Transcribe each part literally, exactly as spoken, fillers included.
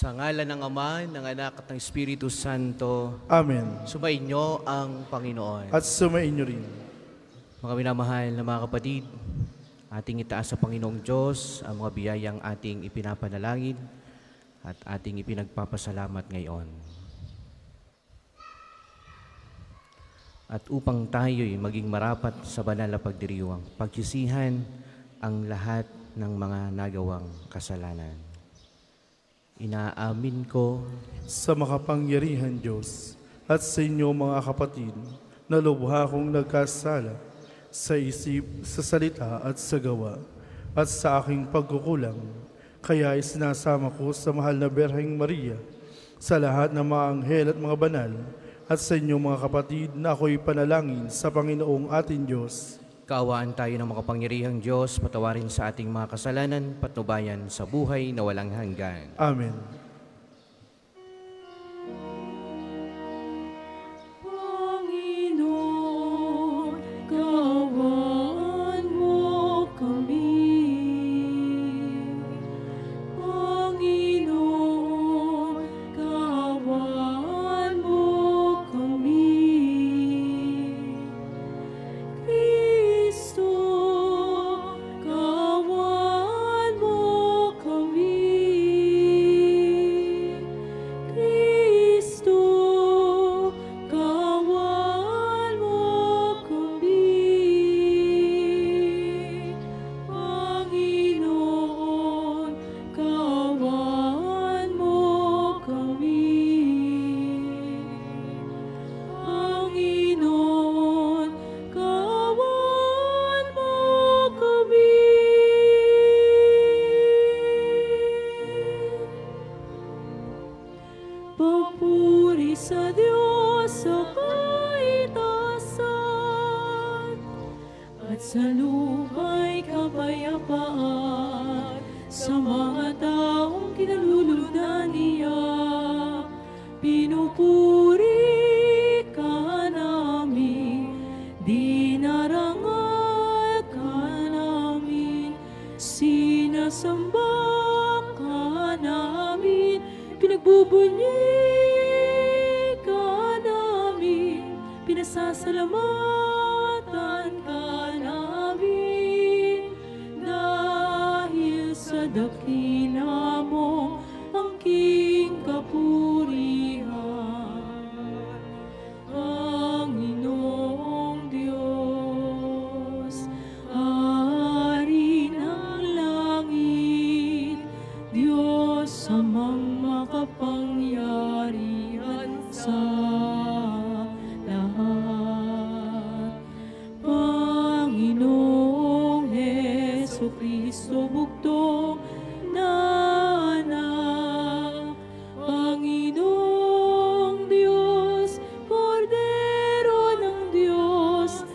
Sa ngalan ng Ama, ng Anak at ng Espiritu Santo. Amen. Sumainyo ang Panginoon. At sumainyo rin. Mga minamahal na mga kapatid, ating itaas sa Panginoong Diyos ang mga biyayang ating ipinapanalangin at ating ipinagpapasalamat ngayon. At upang tayo'y maging marapat sa banal na pagdiriwang, pagsisihan ang lahat ng mga nagawang kasalanan. Inaamin ko sa makapangyarihan Diyos at sa inyo mga kapatid na lubha kong nagkasala sa isip, sa salita at sa gawa at sa aking pagkukulang. Kaya isinasama ko sa mahal na Berheng Maria, sa lahat ng mga anghel at mga banal, at sa inyong mga kapatid na ako'y panalangin sa Panginoong ating Diyos. Kaawaan tayo ng makapangyarihang Diyos, patawarin sa ating mga kasalanan, patnubayan sa buhay na walang hanggan. Amen. Panginoon, kaawaan mo kami. Panginoon, kaawaan mo kami. Papuri sa Diyos sa kaitaasan at sa lupa'y kapayapaan sa mga taong kinalulugdan niya. Pinupuri ka namin, dinarangal ka namin, sinasamba ka namin, pinagbubunyi ka namin, pinasasalamatan ka namin, dahil sa dakila mo ang king kapurihan. Panginoong Diyos, Hari ng langit, Diyos amang makapangyarihan sa lahat. Panginoong Hesukristo, bugtong na anak. Panginoong Diyos, Kordero ng Diyos,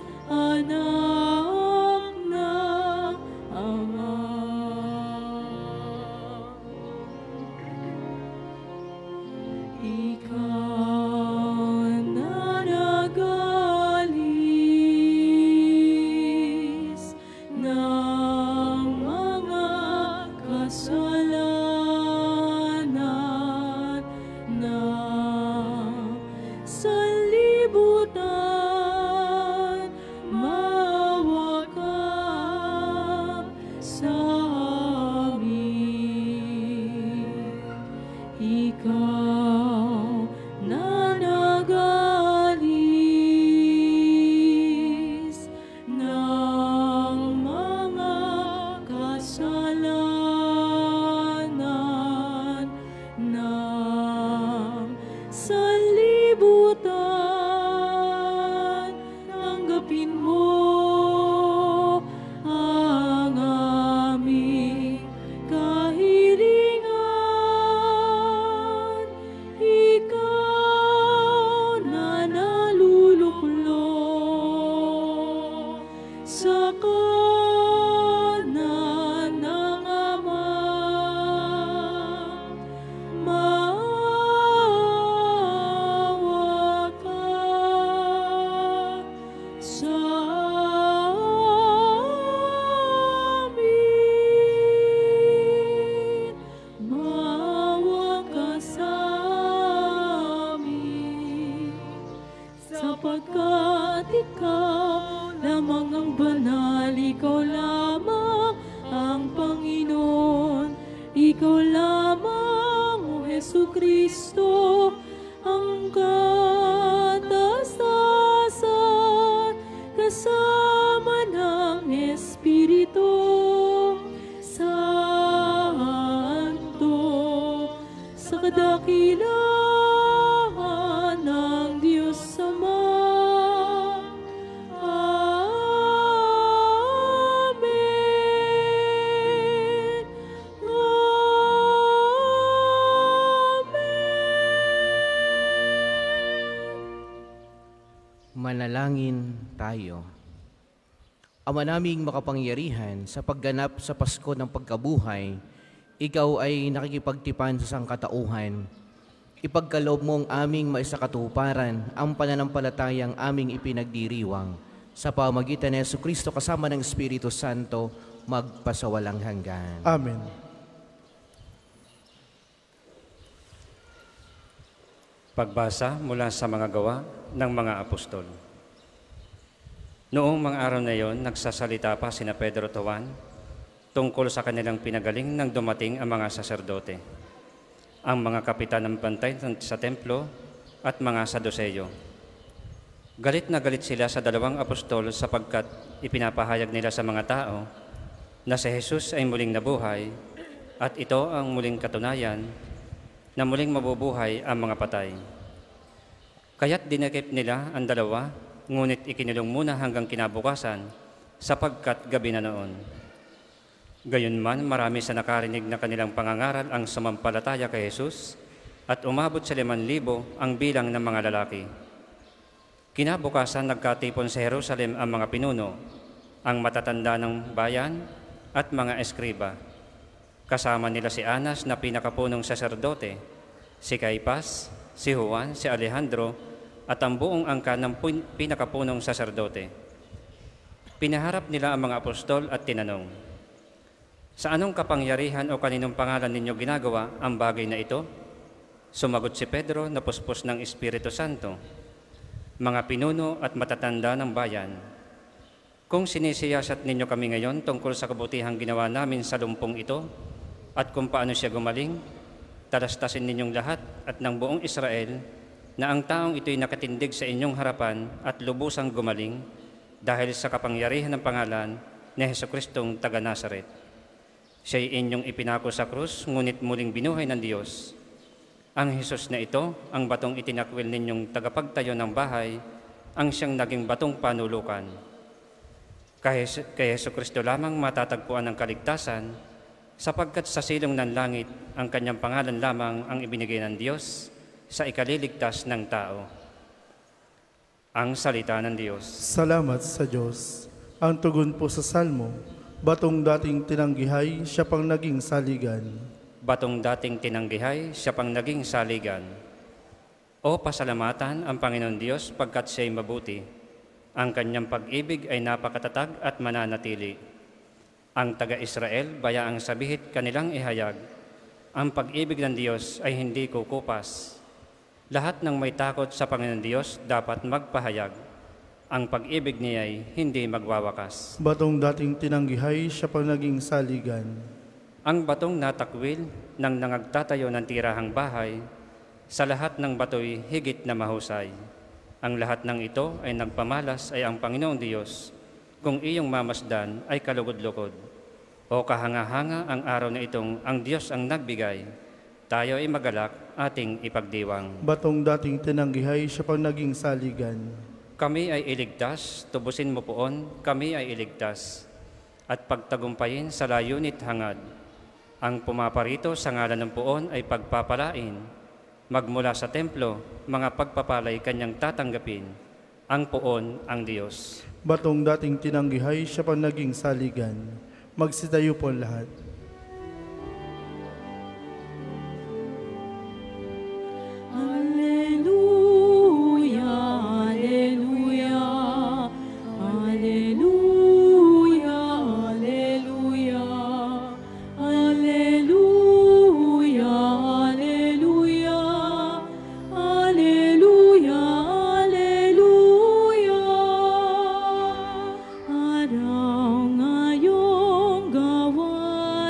anak ng Ama. Ikaw na nagalis ng mga kasalanan. Ikaw lamang, O Jesucristo, ang kataas-taasan, kasama ng Espiritu Santo, sa kadakilaan ng Diyos Ama. Amen. Manalangin tayo. Ama naming makapangyarihan, sa pagganap sa Pasko ng pagkabuhay, ikaw ay nakikipagtipan sa sangkatauhan. Ipagkaloob mo ang aming maisakatuparan ang pananampalatayang aming ipinagdiriwang sa pamagitan ni Jesucristo kasama ng Espiritu Santo magpasawalang hanggan. Amen. Pagbasa mula sa mga gawa ng mga apostol. Noong mga araw na iyon, nagsasalita pa sina Pedro at Juan tungkol sa kanilang pinagaling nang dumating ang mga saserdote, ang mga kapitan ng bantay sa templo at mga saduseyo. Galit na galit sila sa dalawang apostol sapagkat ipinapahayag nila sa mga tao na si Jesus ay muling nabuhay at ito ang muling katunayan na muling mabubuhay ang mga patay. Kaya't dinakip nila ang dalawa, ngunit ikinulong muna hanggang kinabukasan sapagkat gabi na noon. Gayunman, marami sa nakarinig na kanilang pangangaral ang sumampalataya kay Jesus at umabot sa liman libo ang bilang ng mga lalaki. Kinabukasan, nagkatipon sa Jerusalem ang mga pinuno, ang matatanda ng bayan at mga eskriba. Kasama nila si Anas na pinakapunong saserdote, si Caipas, si Juan, si Alejandro, at ang buong angkan ng pinakapunong saserdote. Pinaharap nila ang mga apostol at tinanong, "Sa anong kapangyarihan o kaninong pangalan ninyo ginagawa ang bagay na ito?" Sumagot si Pedro na puspos ng Espiritu Santo, "Mga pinuno at matatanda ng bayan, kung sinisiyasat ninyo kami ngayon tungkol sa kabutihang ginawa namin sa lumpong ito at kung paano siya gumaling, talastasin ninyong lahat at ng buong Israel na ang taong ito'y nakatindig sa inyong harapan at lubusang gumaling dahil sa kapangyarihan ng pangalan ni Jesucristong taga Nazaret. Siya'y inyong ipinako sa krus, ngunit muling binuhay ng Diyos. Ang Jesus na ito, ang batong itinakwil ninyong tagapagtayo ng bahay, ang siyang naging batong panulukan. Kay Jesucristo lamang matatagpuan ang kaligtasan, sapagkat sa silong ng langit ang kanyang pangalan lamang ang ibinigay ng Diyos sa ikaliligtas ng tao." Ang salita ng Diyos. Salamat sa Diyos. Ang tugon po sa Salmo, batong dating tinanggihay, siya pang naging saligan. Batong dating tinanggihay, siya pang naging saligan. O pasalamatan ang Panginoon Diyos pagkat siya'y mabuti. Ang kanyang pag-ibig ay napakatatag at mananatili. Ang taga-Israel, bayaang sabihit kanilang ihayag, ang pag-ibig ng Diyos ay hindi kukupas. Lahat ng may takot sa Panginoon Diyos dapat magpahayag. Ang pag-ibig niya ay hindi magwawakas. Batong dating tinanggihay, siya pang naging saligan. Ang batong natakwil ng nangagtatayo ng tirahang bahay, sa lahat ng bato'y higit na mahusay. Ang lahat ng ito ay nagpamalas ay ang Panginoong Diyos. Kung iyong mamasdan ay kalugod-lugod. O kahanga-hanga ang araw na itong ang Diyos ang nagbigay. Tayo ay magalak ating ipagdiwang. Batong dating tinanggihay, siya pang naging saligan. Kami ay iligtas, tubusin mo poon, kami ay iligtas. At pagtagumpayin sa layunit hangad. Ang pumaparito sa ngalan ng poon ay pagpapalain. Magmula sa templo, mga pagpapalay kanyang tatanggapin. Ang poon ang Diyos. Batong dating tinanggihay, siya pang naging saligan. Magsitayo po lahat. Alleluia, alleluia, alleluia, alleluia, alleluia, alleluia, alleluia, alleluia. Araw ngayong gawa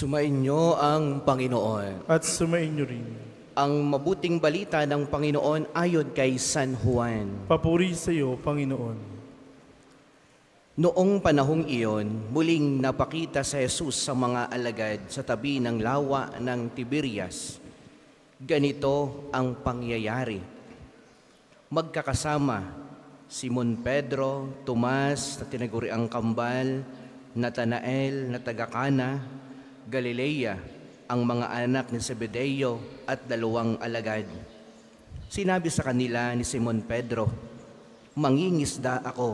Sumainyo ang Panginoon. At sumainyo rin. Ang mabuting balita ng Panginoon ayon kay San Juan. Papuri sa iyo, Panginoon. Noong panahong iyon, muling napakita sa Jesus sa mga alagad sa tabi ng lawa ng Tiberias. Ganito ang pangyayari. Magkakasama Simon Pedro, Tomas na tinaguriang kambal, Natanael na taga-Kana, Galilea, ang mga anak ni Zebedeo at dalawang alagad. Sinabi sa kanila ni Simon Pedro, "Mangingisda ako."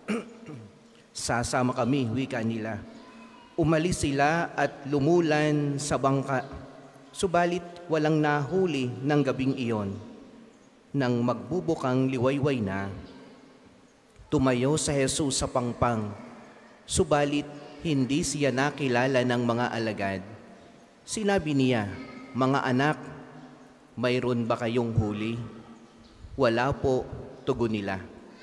"Sasama kami," wika nila. Umalis sila at lumulan sa bangka, subalit walang nahuli ng gabing iyon. Nang magbubukang liwayway na, tumayo sa Jesus sa pangpang, subalit hindi siya nakilala ng mga alagad. Sinabi niya, "Mga anak, mayroon ba kayong huli?" "Wala po," tugon nila.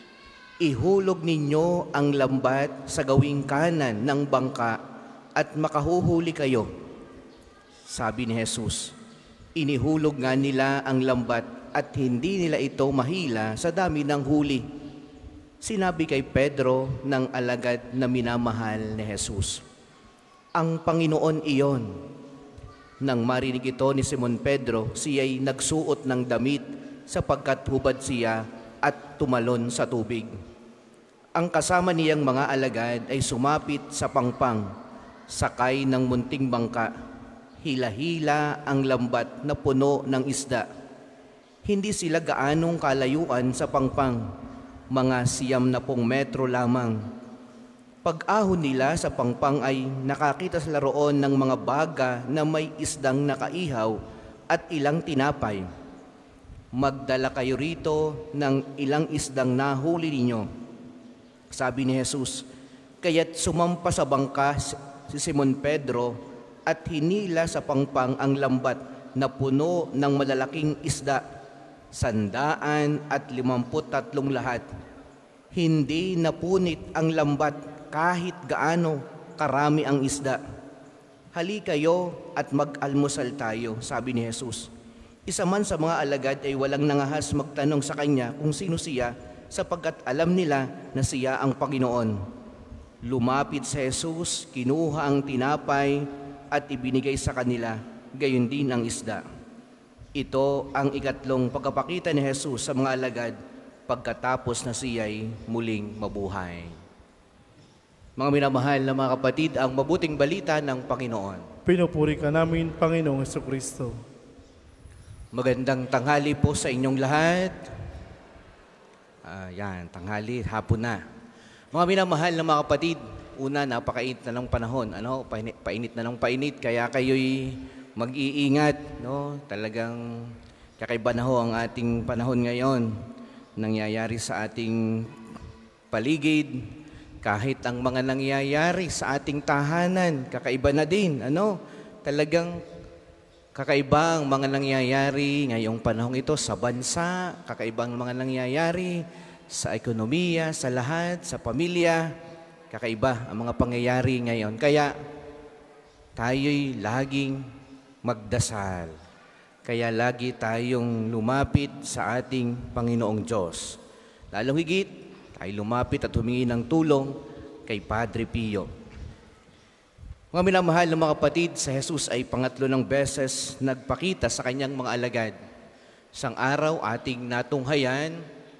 "Ihulog ninyo ang lambat sa gawing kanan ng bangka at makahuhuli kayo." Sabi ni Jesus. Inihulog nga nila ang lambat at hindi nila ito mahila sa dami ng huli. Sinabi kay Pedro ng alagad na minamahal ni Jesus, "Ang Panginoon iyon." Nang marinig ito ni Simon Pedro, siya'y nagsuot ng damit sapagkat hubad siya at tumalon sa tubig. Ang kasama niyang mga alagad ay sumapit sa pangpang, sakay ng munting bangka. Hila-hila ang lambat na puno ng isda. Hindi sila gaanong kalayuan sa pangpang, mga siyam na pong metro lamang. Pag-ahon nila sa pangpang ay nakakita sila roon ng mga baga na may isdang nakaihaw at ilang tinapay. "Magdala kayo rito ng ilang isdang nahuli ninyo," sabi ni Jesus. Kaya't sumampa sa bangka si Simon Pedro at hinila sa pangpang ang lambat na puno ng malalaking isda, sandaan at limamput tatlong lahat. Hindi napunit ang lambat kahit gaano karami ang isda. "Hali kayo at mag-almusal tayo," sabi ni Jesus. Isa man sa mga alagad ay walang nangahas magtanong sa kanya kung sino siya, sapagkat alam nila na siya ang Panginoon. Lumapit si Jesus, kinuha ang tinapay at ibinigay sa kanila, gayon din ang isda. Ito ang ikatlong pagkapakita ni Jesus sa mga alagad pagkatapos na siya'y muling mabuhay. Mga minamahal na mga kapatid, ang mabuting balita ng Panginoon. Pinupuri ka namin, Panginoong Jesucristo. Magandang tanghali po sa inyong lahat. Uh, yan, tanghali, hapon na. Mga minamahal na mga kapatid, una, napakainit na ng panahon. Ano? Painit, painit na ng painit, kaya kayo'y mag-iingat. No? Talagang kakaiba na ho ang ating panahon ngayon. Nangyayari sa ating paligid, kahit ang mga nangyayari sa ating tahanan, kakaiba na din. Ano? Talagang kakaiba ang mga nangyayari ngayong panahong ito sa bansa, kakaiba ang mga nangyayari sa ekonomiya, sa lahat, sa pamilya, kakaiba ang mga pangyayari ngayon. Kaya tayo'y laging magdasal. Kaya lagi tayong lumapit sa ating Panginoong Diyos. Lalong higit, tayo lumapit at humingi ng tulong kay Padre Pio. Mga minamahal ng mga kapatid, si Jesus ay pangatlo ng beses nagpakita sa kanyang mga alagad. Isang araw ating natunghayan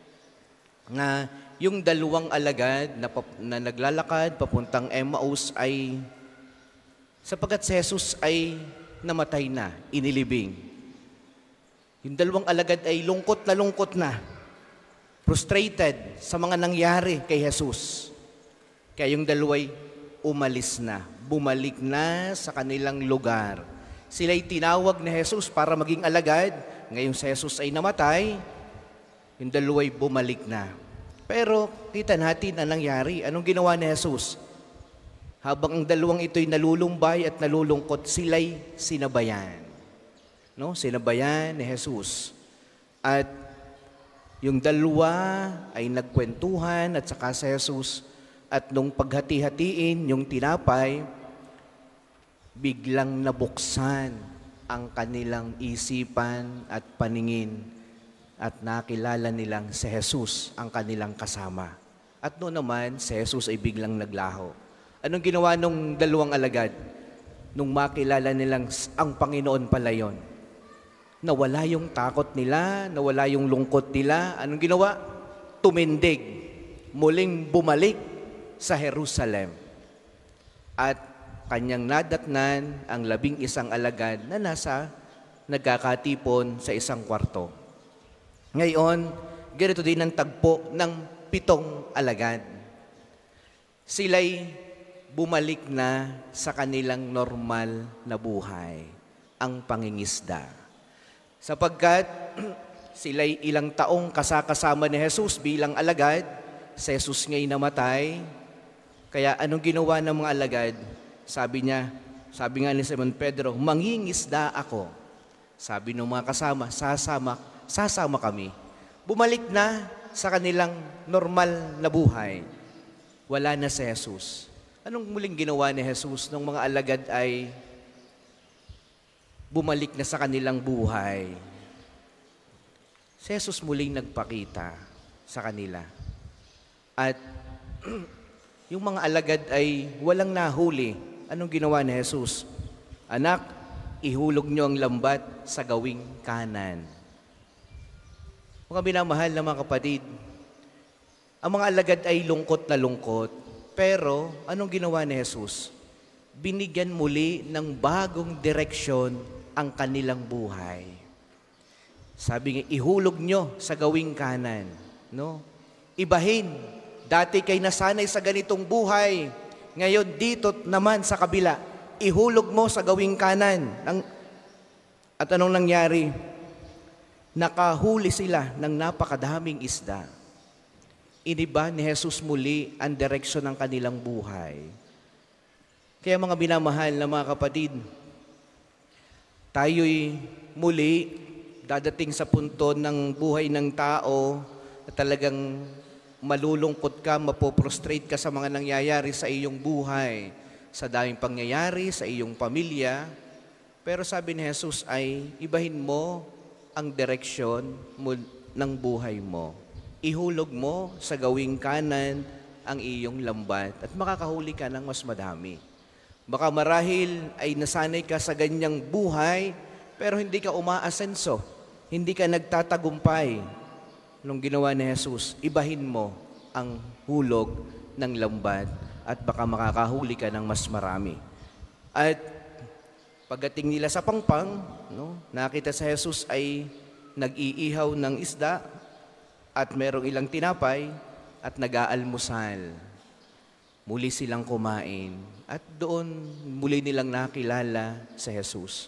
na yung dalawang alagad na, na naglalakad papuntang Emmaus ay sapagkat si Jesus ay namatay na, inilibing. Yung dalawang alagad ay lungkot na lungkot na, frustrated sa mga nangyari kay Jesus. Kaya yung dalaway umalis na, bumalik na sa kanilang lugar. Sila'y tinawag ni Jesus para maging alagad. Ngayong si Jesus ay namatay, yung dalaway bumalik na. Pero kita natin ang nangyari. Anong ginawa ni Jesus? Habang ang dalawang ito'y nalulumbay at nalulungkot, sila'y sinabayan. No? Sinabayan ni Jesus. At yung dalawa ay nagkwentuhan at saka si Jesus. At nung paghati-hatiin yung tinapay, biglang nabuksan ang kanilang isipan at paningin at nakilala nilang si Jesus ang kanilang kasama. At noon naman, si Jesus ay biglang naglaho. Anong ginawa nung dalawang alagad? Nung makilala nilang ang Panginoon pala yon, nawala yung takot nila, nawala yung lungkot nila. Anong ginawa? Tumindig, muling bumalik sa Jerusalem. At kanyang nadatnan ang labing isang alagad na nasa nagkakatipon sa isang kwarto. Ngayon, ganito din ang tagpo ng pitong alagad. Sila'y bumalik na sa kanilang normal na buhay, ang pangingisda. Sapagkat sila'y ilang taong kasakasama ni Jesus bilang alagad, si Jesus nga'y namatay. Kaya anong ginawa ng mga alagad? Sabi niya, sabi nga ni Simon Pedro, mangingisda ako. Sabi ng mga kasama, sasama, sasama kami. Bumalik na sa kanilang normal na buhay. Wala na si Jesus. Anong muling ginawa ni Jesus nung mga alagad ay bumalik na sa kanilang buhay? Si Jesus muling nagpakita sa kanila. At yung mga alagad ay walang nahuli. Anong ginawa ni Jesus? Anak, ihulog niyo ang lambat sa gawing kanan. Mga minamahal na mga kapatid, ang mga alagad ay lungkot na lungkot, pero anong ginawa ni Jesus? Binigyan muli ng bagong direksyon ang kanilang buhay. Sabi nga, ihulog nyo sa gawing kanan. No? Ibahin, dati kay nasanay sa ganitong buhay, ngayon dito naman sa kabila, ihulog mo sa gawing kanan. At anong nangyari? Nakahuli sila ng napakadaming isda. Iniba ni Jesus muli ang direksyon ng kanilang buhay. Kaya mga binamahal na mga kapatid, tayo'y muli dadating sa punto ng buhay ng tao na talagang malulungkot ka, mapoprostrate ka sa mga nangyayari sa iyong buhay, sa daming pangyayari, sa iyong pamilya. Pero sabi ni Jesus ay, ibahin mo ang direksyon mo ng buhay mo. Ihulog mo sa gawing kanan ang iyong lambat at makakahuli ka ng mas madami. Baka marahil ay nasanay ka sa ganyang buhay, pero hindi ka umaasenso, hindi ka nagtatagumpay. Nung ginawa ni Jesus, ibahin mo ang hulog ng lambat at baka makakahuli ka ng mas marami. At pagdating nila sa pangpang, no, nakita sa Jesus ay nag-iihaw ng isda at merong ilang tinapay at nag-aalmusal. Muli silang kumain at doon muli nilang nakilala sa Jesus.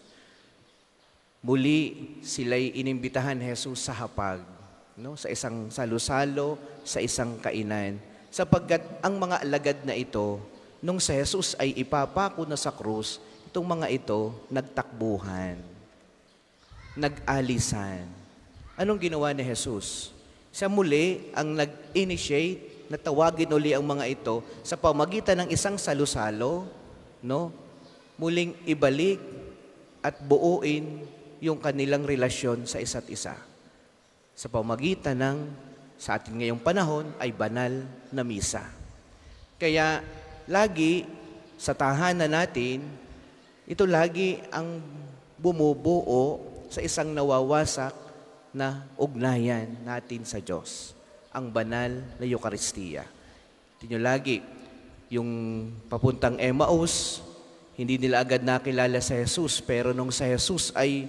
Muli sila'y inimbitahan ni Jesus sa hapag, no, sa isang salo-salo, sa isang kainan, sapagkat ang mga alagad na ito, nung si Jesus ay ipapako na sa krus, itong mga ito nagtakbuhan, nag-alisan. Anong ginawa ni Jesus? Siya muli ang nag-initiate na tawagin uli ang mga ito sa pamagitan ng isang salo-salo, no? Muling ibalik at buuin yung kanilang relasyon sa isa't isa. Sa pamagitan ng, sa atin ngayong panahon, ay banal na misa. Kaya, lagi, sa tahanan natin, ito lagi ang bumubuo sa isang nawawasak na ugnayan natin sa Diyos. Ang banal na Eucharistia. Tingnan lagi, yung papuntang Emmaus, hindi nila agad nakilala sa Jesus, pero nung sa Jesus ay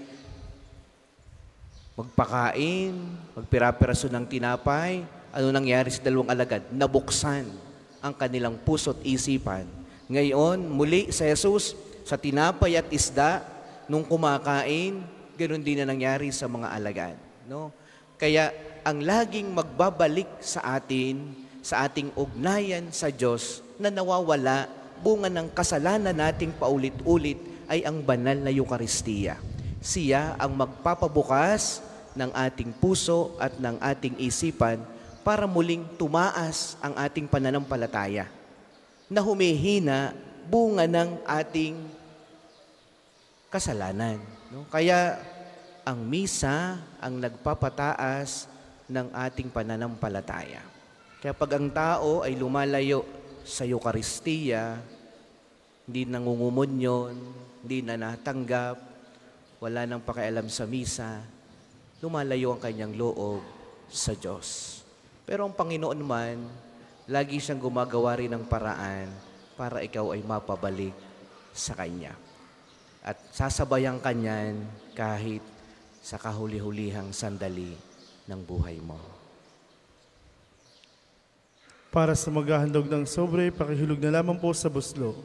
magpakain, magpira-piraso ng tinapay, ano nangyari sa dalawang alagad? Nabuksan ang kanilang puso't isipan. Ngayon, muli sa Jesus, sa tinapay at isda, nung kumakain, ganoon din na nangyari sa mga alagad. No? Kaya, ang laging magbabalik sa atin, sa ating ugnayan sa Diyos, na nawawala, bunga ng kasalanan nating paulit-ulit, ay ang banal na Eucharistia. Siya ang magpapabukas ng ating puso at ng ating isipan para muling tumaas ang ating pananampalataya na humihina bunga ng ating kasalanan. No? Kaya ang misa ang nagpapataas ng ating pananampalataya. Kaya pag ang tao ay lumalayo sa Eukaristiya, hindi nangungumunyon, hindi na natanggap, wala nang pakialam sa misa, lumalayo ang kanyang loob sa Diyos. Pero ang Panginoon man, lagi siyang gumagawa rin ng paraan para ikaw ay mapabalik sa Kanya. At sasabayan Kanyan kahit sa kahuli-hulihang sandali ng buhay mo. Para sa maghahandog ng sobre, pakihulog na lamang po sa buslo.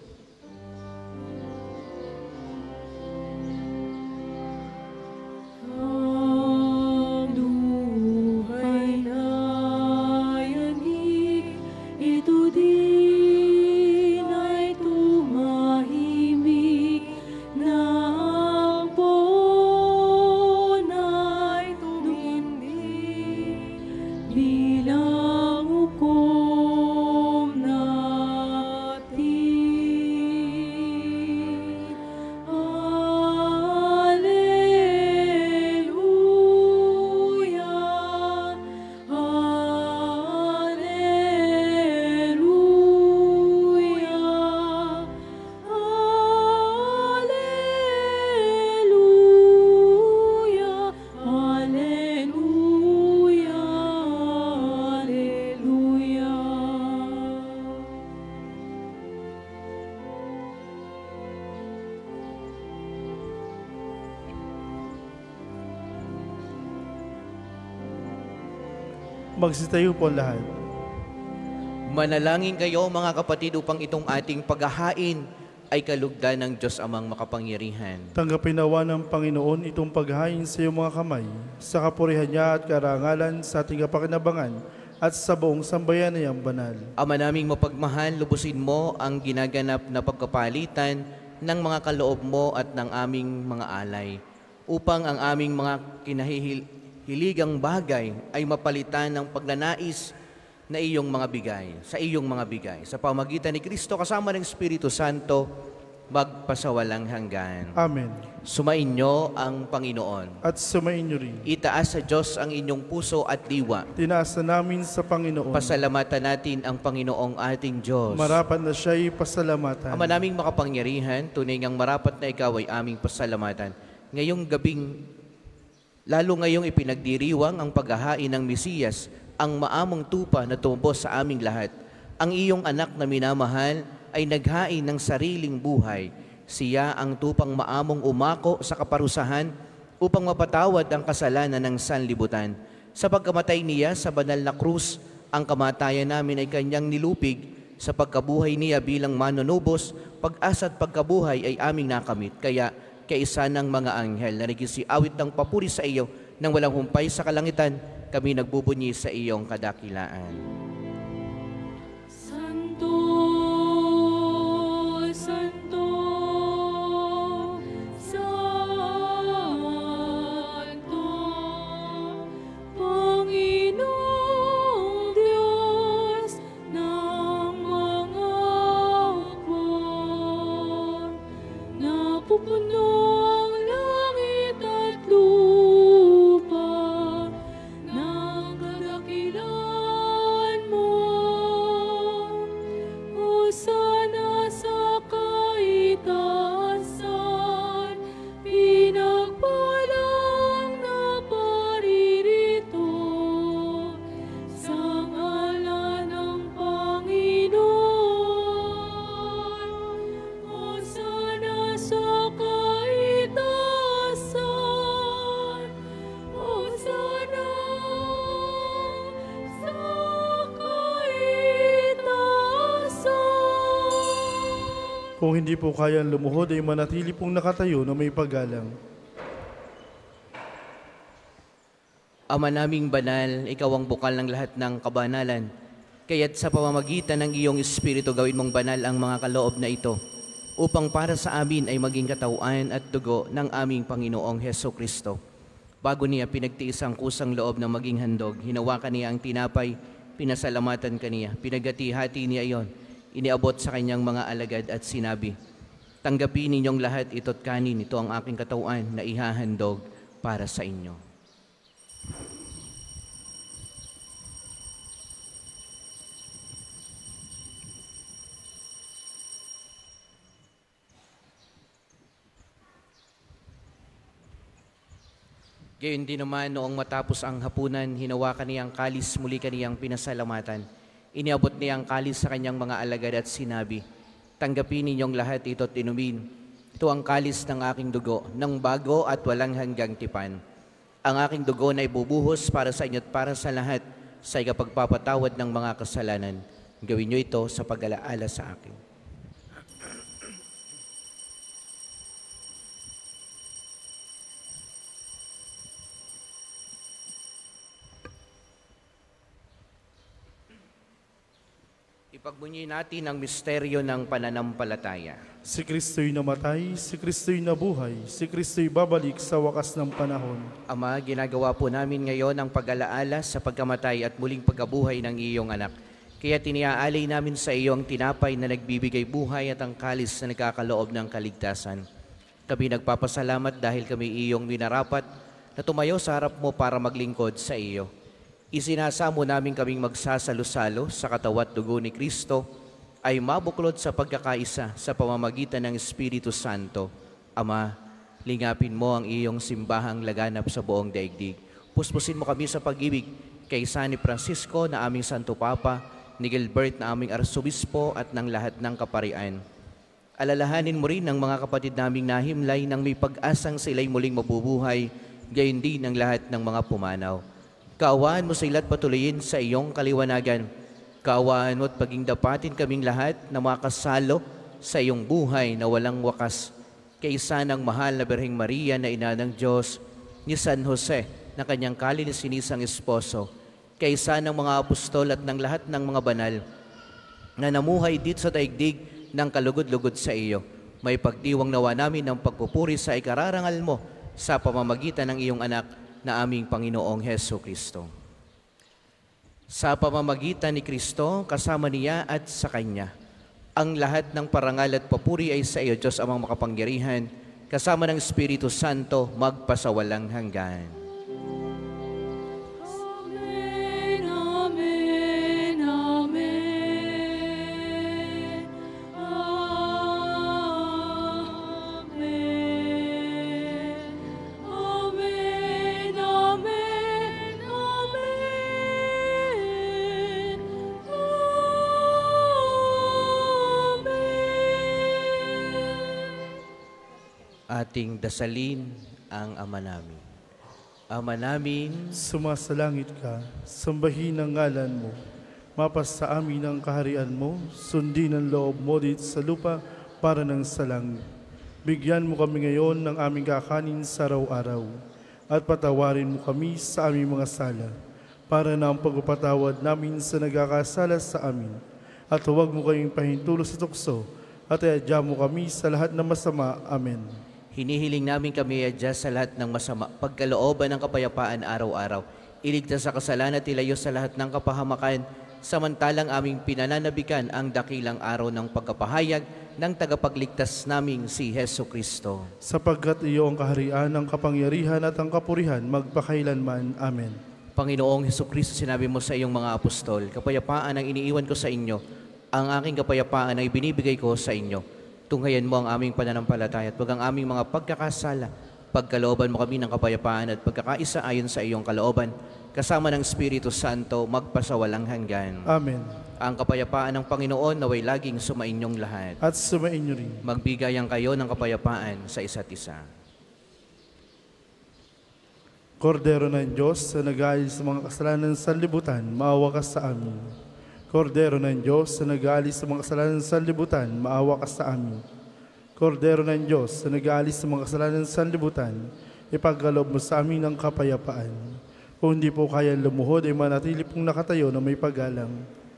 Magsitayo po lahat. Manalangin kayo mga kapatid upang itong ating paghahain ay kalugdan ng Diyos Amang makapangyarihan. Tanggapin nawa ng Panginoon itong paghahain sa iyong mga kamay, sa kapurihan niya at karangalan sa ating kapakinabangan at sa buong sambayan na iyang banal. Ama naming mapagmahal, lubusin mo ang ginaganap na pagkapalitan ng mga kaloob mo at ng aming mga alay, upang ang aming mga kinahihiligang bagay ay mapalitan ng pagnanais na iyong mga bigay, sa iyong mga bigay. Sa pamagitan ni Kristo kasama ng Espiritu Santo, magpasawalang hanggan. Amen. Sumainyo ang Panginoon. At sumainyo rin. Itaas sa Diyos ang inyong puso at diwa. Tinaas na namin sa Panginoon. Pasalamatan natin ang Panginoong ating Diyos. Marapat na siya'y pasalamatan. Ama naming makapangyarihan, tunay ngang marapat na ikaw ay aming pasalamatan. Ngayong gabing, lalo ngayong ipinagdiriwang ang paghahain ng Mesiyas, ang maamong tupa na tumbos sa aming lahat. Ang iyong anak na minamahal ay naghain ng sariling buhay. Siya ang tupang maamong umako sa kaparusahan upang mapatawad ang kasalanan ng sanlibutan. Sa pagkamatay niya sa banal na krus, ang kamatayan namin ay kanyang nilupig. Sa pagkabuhay niya bilang manunubos, pag-asa at pagkabuhay ay aming nakamit. Kaya kaisa ng mga anghel na nagsiawit ng papuri sa iyo nang walang humpay sa kalangitan, kami nagbubunyi sa iyong kadakilaan. Santo, Santo, Santo, Panginoong Diyos ng mga hukbo, napupuno ang langit at lupa ng kadakilaan mo. Hosana sa kaitaasan, pinagpalang na paririto sa ngalan ng Panginoon. Hosana sa kaitaasan, Hosana sa kaitaasan. Kung hindi po kayang lumuhod, ay manatili pong nakatayo na may paggalang. Ama naming banal, ikaw ang bukal ng lahat ng kabanalan. Kaya't sa pamamagitan ng iyong Espiritu, gawin mong banal ang mga kaloob na ito, upang para sa amin ay maging katawan at dugo ng aming Panginoong Heso Kristo. Bago niya pinagtiis ang kusang loob na maging handog, hinawakan niya ang tinapay, pinasalamatan kaniya, pinagati-hati niya iyon, iniabot sa kanyang mga alagad at sinabi, Tanggapin ninyong lahat ito't kanin, ito ang aking katawan na ihahandog para sa inyo. Gayon din naman noong matapos ang hapunan, hinawakan niya ang kalis, muli kaniyang pinasalamatan. Iniabot niya ang kalis sa kanyang mga alagad at sinabi, tanggapin ninyong lahat ito't inumin. Ito ang kalis ng aking dugo, ng bago at walang hanggang tipan. Ang aking dugo na ibubuhos para sa inyo at para sa lahat sa ikapagpapatawad ng mga kasalanan. Gawin niyo ito sa pag-alaala sa akin. Ipagbunyi natin ang misteryo ng pananampalataya. Si Kristo'y namatay, si Kristo'y nabuhay, si Kristo'y babalik sa wakas ng panahon. Ama, ginagawa po namin ngayon ang pag-alaala sa pagkamatay at muling pagkabuhay ng iyong anak. Kaya tiniaalay namin sa iyo ang tinapay na nagbibigay buhay at ang kalis na nagkakaloob ng kaligtasan. Kami nagpapasalamat dahil kami iyong minarapat na tumayo sa harap mo para maglingkod sa iyo. Isinasamo namin kaming magsasalo-salo sa katawan at dugo ni Kristo ay mabuklod sa pagkakaisa sa pamamagitan ng Espiritu Santo. Ama, lingapin mo ang iyong simbahang laganap sa buong daigdig. Puspusin mo kami sa pag-ibig kay San Francisco na aming Santo Papa, ni Gilbert na aming Arsobispo at ng lahat ng kaparian. Alalahanin mo rin ang mga kapatid naming nahimlay nang may pag-asang sila'y muling mabubuhay, gayon din ang lahat ng mga pumanaw. Kaawaan mo sila't patuloyin sa iyong kaliwanagan. Kaawaan mo at paging dapatin kaming lahat na makasalo sa iyong buhay na walang wakas. Kaysa ng mahal na Birheng Maria na ina ng Diyos, ni San Jose na kanyang kalilisinisang esposo, kaysa ng mga apostol at ng lahat ng mga banal na namuhay dito sa daigdig ng kalugod-lugod sa iyo. May pagdiwang nawa namin ng pagpupuri sa ikararangal mo sa pamamagitan ng iyong anak na aming Panginoong Heso Kristo. Sa pamamagitan ni Kristo, kasama niya at sa Kanya, ang lahat ng parangal at papuri ay sa iyo, Diyos amang makapangyarihan, kasama ng Espiritu Santo, magpasawalang hanggan. Amen, amen, amen. Amen. Amen, amen, amen. Amen. Ating dasalin ang Ama namin. Ama namin, Sumasalangit ka, sambahin ang ngalan mo. Mapasa amin ang kaharian mo, sundin ang loob mo dito sa lupa para ng sa langit. Bigyan mo kami ngayon ng aming kakanin sa araw-araw at patawarin mo kami sa aming mga sala para na ang pagpapatawad namin sa nagkakasala sa amin. At huwag mo kaming pahintulo sa tukso at iadya mo kami sa lahat ng masama. Amen. hinihiling namin kami adya sa lahat ng masama, pagkalooban ng kapayapaan araw-araw. Iligtas sa kasalanan at ilayo sa lahat ng kapahamakan, samantalang aming pinananabikan ang dakilang araw ng pagkapahayag ng tagapagligtas naming si Heso Kristo. Sapagkat iyo ang kaharian, ang kapangyarihan at ang kapurihan magpakailanman. Amen. Panginoong Heso Kristo, sinabi mo sa iyong mga apostol, kapayapaan ang iniiwan ko sa inyo, ang aking kapayapaan ay binibigay ko sa inyo. Tunghayan mo ang aming pananampalataya at wag ang aming mga pagkakasala. Pagkalooban mo kami ng kapayapaan at pagkakaisa ayon sa iyong kalooban, kasama ng Espiritu Santo, magpasawalang hanggan. Amen. Ang kapayapaan ng Panginoon naway laging sumainyong lahat. At sumain niyo rin. Magbigayan kayo ng kapayapaan sa isa't isa. Kordero ng Diyos na nag-aalis sa mga kasalanan sa libutan, maawa ka sa amin. Kordero ng Diyos na nag-aalis sa mga kasalanan sa libutan, maawa ka sa amin. Kordero ng Diyos na nag-aalis sa mga kasalanan sa libutan, ipagkaloob mo sa amin ang kapayapaan. Kung hindi po kaya lumuhod, ay manatili pong nakatayo na may paggalang.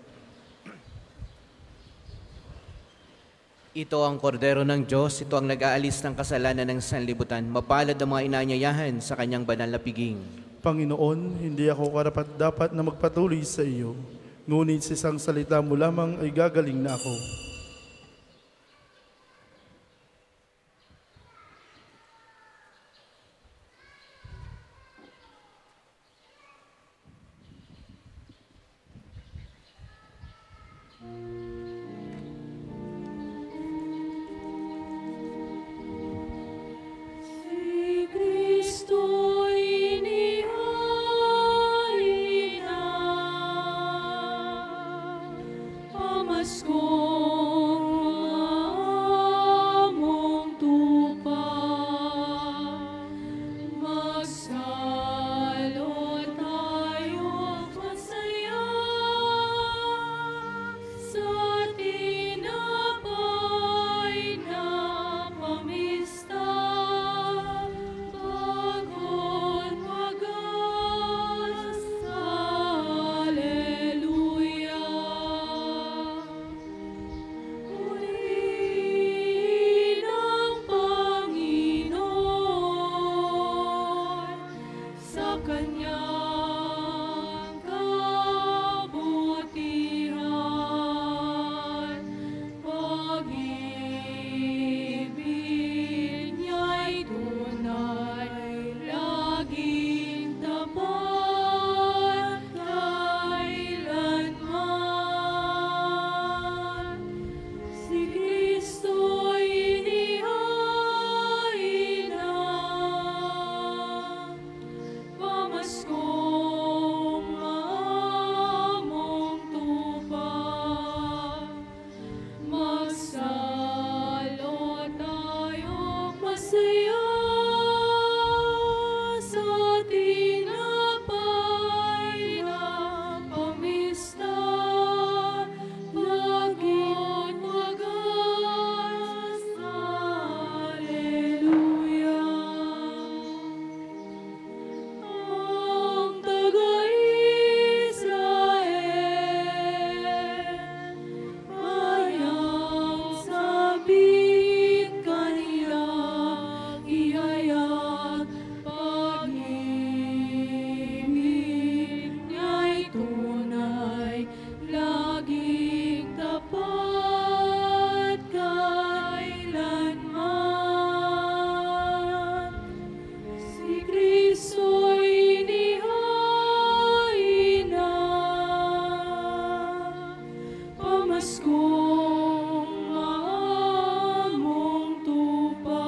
Ito ang kordero ng Diyos, ito ang nag-aalis ng kasalanan ng sanlibutan. Mapalad ang mga inanyayahan sa kanyang banal na piging. Panginoon, hindi ako karapat-dapat na magpatuloy sa iyo, ngunit sa isang salita mo lamang ay gagaling na ako. kanyang kabutihan. Pag-ibig niya'y tunay, laging tapat kailanman. Si Kristo'y inihain na pamaskong maamong tupa. Magsalo tayong masaya sa tinapay na pamista. Laging wagas, Hallelujah. Ang taga-Israel ay ang sabing kanila ihayag. Pag-ibig niya'y tunay, laging tapat kailanman. Si Kristo'y inihain na pamaskong maamong tupa.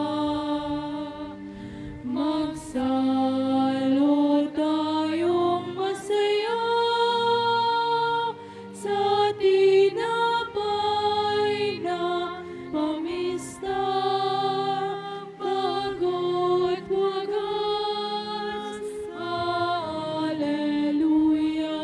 Magsalo tayong masaya sa tinapay na pamista. Bago't wagas, Hallelujah.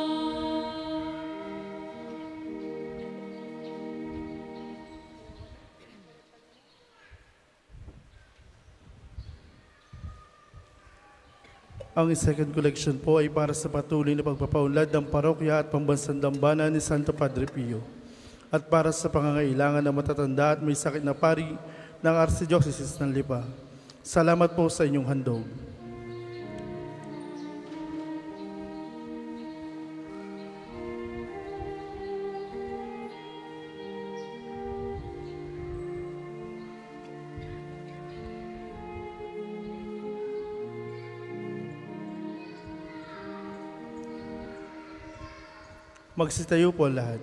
Ang second collection po ay para sa patuloy na pagpapaunlad ng parokya at pambansang dambana ni Santo Padre Pio at para sa pangangailangan ng matatanda at may sakit na pari ng Archdiocese ng Lipa. Salamat po sa inyong handog. Magsitayo po lahat.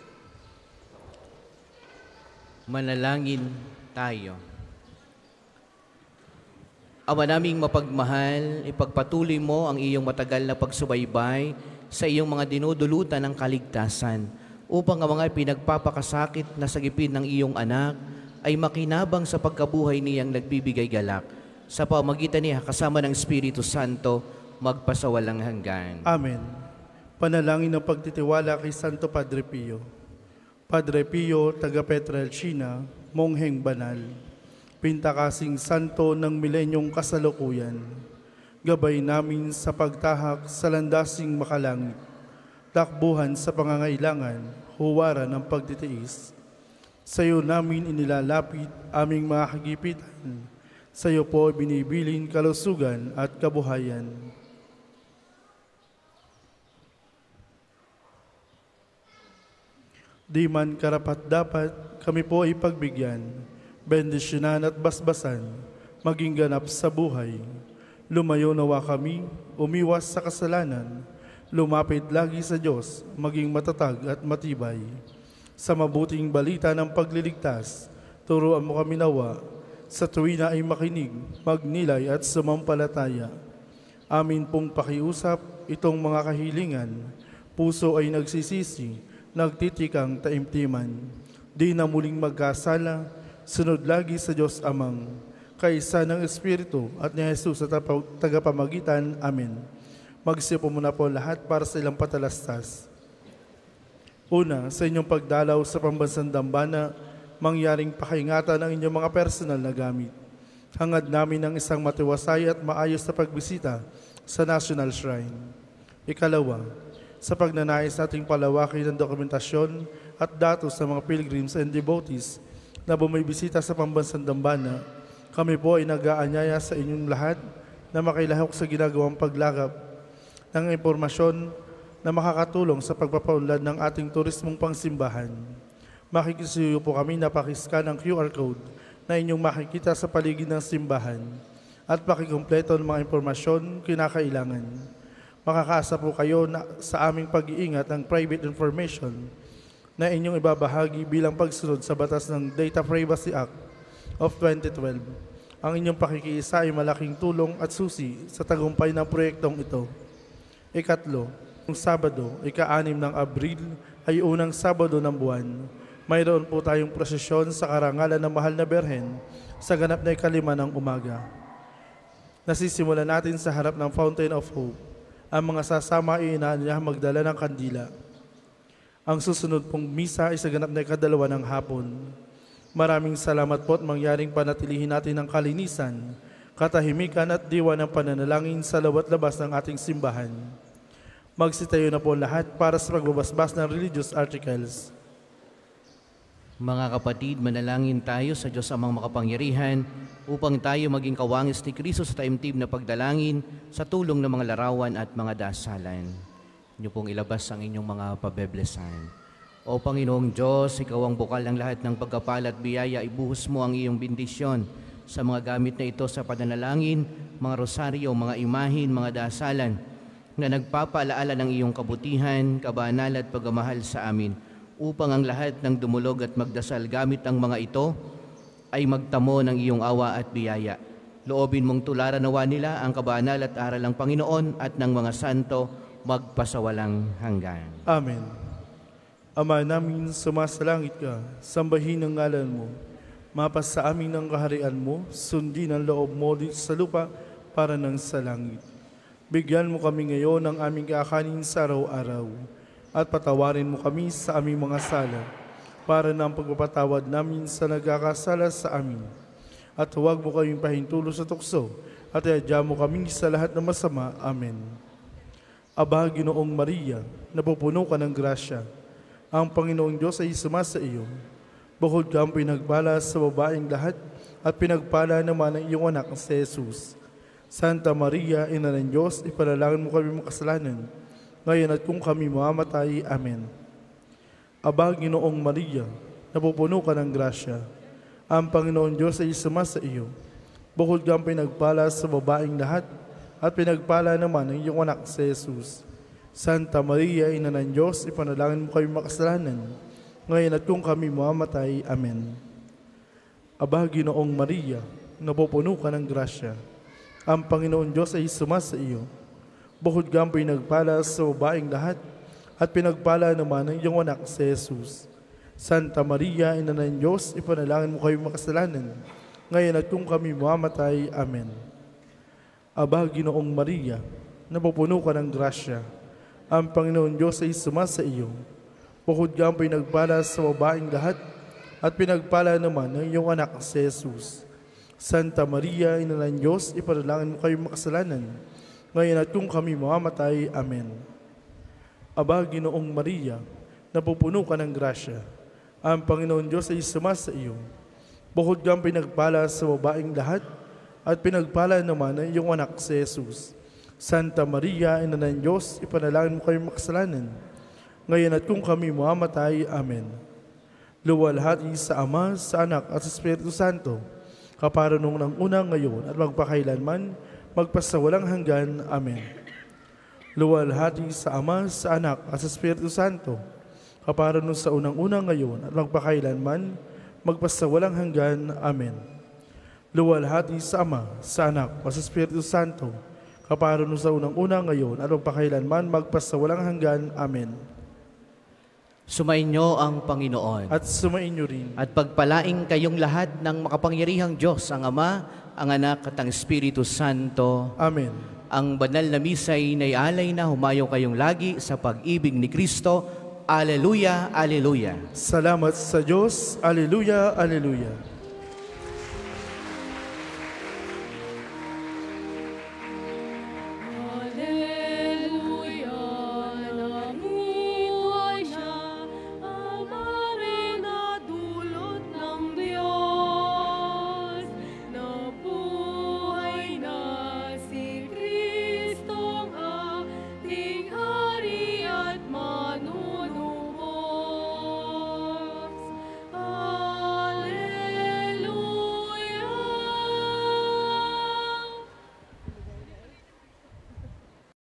Manalangin tayo. Ama naming mapagmahal, ipagpatuloy mo ang iyong matagal na pagsubaybay sa iyong mga dinudulutan ng kaligtasan upang ang mga pinagpapakasakit na sagipin ng iyong anak ay makinabang sa pagkabuhay niyang nagbibigay galak. Sa pamagitan niya kasama ng Espiritu Santo, magpasawalang hanggan. Amen. Panalangin ng pagtitiwala kay Santo Padre Pio. Padre Pio, taga Petrelcina, mongheng banal, pintakasing santo ng milenyong kasalukuyan, gabay namin sa pagtahak sa landasing makalangit, takbuhan sa pangangailangan, huwaran ng pagtitiis. Sa iyo namin inilalapit aming mga kagipitan, sa iyo po binibilin kalusugan at kabuhayan. Di man karapat-dapat, kami po ay pagbigyan, bendisyonan at basbasan, maging ganap sa buhay. Lumayo nawa kami, umiwas sa kasalanan, lumapit lagi sa Diyos, maging matatag at matibay. Sa mabuting balita ng pagliligtas, turuan mo kami nawa, sa tuwina ay makinig, magnilay at sumampalataya. Amin pong pakiusap itong mga kahilingan, puso ay nagsisisi, nagtitikang taimtiman, di na muling magkasala, sunod lagi sa Diyos Amang, kaisa ng Espiritu at ni Jesus sa tagapamagitan. Amen. Magsipo muna po lahat para sa ilang patalastas. Una, sa inyong pagdalaw sa pambansang dambana, mangyaring pakaingatan ang inyong mga personal na gamit. Hangad namin ang isang matiwasay at maayos na pagbisita sa National Shrine. Ikalawa, sa pagnanais nating palawakin ng dokumentasyon at datos sa mga pilgrims and devotees na bumibisita sa pambansang dambana, kami po ay nag-aanyaya sa inyong lahat na makilahok sa ginagawang paglakap ng impormasyon na makakatulong sa pagpapaunlad ng ating turismong pangsimbahan. Makikisuyo po kami na pakiscan ng Q R code na inyong makikita sa paligid ng simbahan at pakikumpleto ng mga impormasyon kinakailangan. Makakaasa po kayo na sa aming pag-iingat ng private information na inyong ibabahagi bilang pagsunod sa batas ng Data Privacy Act of twenty twelve. Ang inyong pakikiisa ay malaking tulong at susi sa tagumpay ng proyektong ito. Ikatlo, yung Sabado, ika-anim ng Abril, ay unang Sabado ng buwan. Mayroon po tayong prosesyon sa karangalan ng Mahal na Berhen sa ganap na ikalima ng umaga. Nasisimulan natin sa harap ng Fountain of Hope. Ang mga sasama ay inaanyahan magdala ng kandila. Ang susunod pong misa ay sa ganap na ikadalawa ng hapon. Maraming salamat po at mangyaring panatilihin natin ang kalinisan, katahimikan at diwa ng pananalangin sa lawat labas ng ating simbahan. Magsitayo na po lahat para sa pagbabasbas ng religious articles. Mga kapatid, manalangin tayo sa Diyos Amang makapangyarihan upang tayo maging kawangis ni Kristo sa taimtim na pagdalangin sa tulong ng mga larawan at mga dasalan. Inyo pong ilabas ang inyong mga pabeblesan. O Panginoong Diyos, Ikaw ang bukal ng lahat ng pagkapala at biyaya, ibuhos mo ang iyong bendisyon sa mga gamit na ito sa pananalangin, mga rosaryo, mga imahin, mga dasalan na nagpapaalaala ng iyong kabutihan, kabanal at pagmamahal sa amin, upang ang lahat ng dumulog at magdasal gamit ang mga ito ay magtamo ng iyong awa at biyaya. Loobin mong tularan nawa nila ang kabanal at aral ng Panginoon at ng mga santo magpasawalang hanggan. Amen. Ama namin, sumasalangit ka, sambahin ang ngalan mo. Mapas sa amin ang kaharian mo, sundin ang loob mo dito sa lupa para ng sa langit. Bigyan mo kami ngayon ng aming kakanin sa araw-araw at patawarin mo kami sa aming mga sala para ng pagpapatawad namin sa nagkakasala sa amin. At huwag mo kaming pahintulo sa tukso at iadya mo kami sa lahat ng masama. Amen. Aba, Ginoong Maria, napupuno ka ng grasya. Ang Panginoong Diyos ay sumasa iyo. Bukod kang pinagpala sa babaeng lahat at pinagpala naman ang iyong anak si Jesus. Santa Maria, Ina ng Diyos, ipanalangin mo kami makasalanan, ngayon at kung kami mamamatay. Amen. Aba, Ginoong Maria, napupuno ka ng grasya. Ang Panginoong Diyos ay sumasa iyo. Bukod kang pinagpala sa babaeng lahat at pinagpala naman ang iyong anak si Jesus. Santa Maria, Ina ng Diyos, ipanalangin mo kami makasalanan, ngayon at kung kami mamamatay. Amen. Aba, Ginoong Maria, napupuno ka ng grasya. Ang Panginoon Diyos ay sumasa iyo. Bukod kang pinagpala sa babaeng lahat at pinagpala naman ang iyong anak si Jesus. Santa Maria, Ina ng Diyos, ipanalangin mo kami makasalanan, ngayon at kung kami mamamatay. Amen. Aba, Ginoong Maria, napupuno ka ng grasya. Ang Panginoon Diyos ay sumasa iyo. Bukod kang pinagpala sa babaeng lahat at pinagpala naman ang iyong anak si Jesus. Santa Maria, Ina ng Diyos, ipanalangin mo kayo makasalanan, ngayon at kung kami mamamatay. Amen. Aba, Ginoong Maria, napupuno ka ng grasya. Ang Panginoon Diyos ay sumasa iyo. Bukod kang pinagpala sa babaeng lahat at pinagpala naman ang iyong anak si Jesus. Santa Maria, Ina ng Diyos, ipanalangin mo kayo makasalanan, ngayon at kung kami mamamatay. Amen. Luwalhati sa Ama, sa Anak at sa Espiritu Santo, kaparanong ng unang ngayon at magpakailanman, magpasawalang hanggan. Amen. Luwalhati sa Ama, sa Anak at sa Espiritu Santo, kaparanong sa unang-unang ngayon at magpakailanman, magpasawalang hanggan. Amen. Luwalhati sa Ama, sa Anak at sa Espiritu Santo, kaparanong sa unang-unang ngayon at magpakailanman, magpasawalang hanggan. Amen. Sumainyo ang Panginoon. At sumainyo rin. At pagpalaing kayong lahat ng makapangyarihang Diyos, ang Ama, ang Anak at ang Espiritu Santo. Amen. Ang banal na misa ay naialay na humayo kayong lagi sa pag-ibig ni Kristo. Aleluya, aleluya. Salamat sa Diyos. Aleluya, aleluya.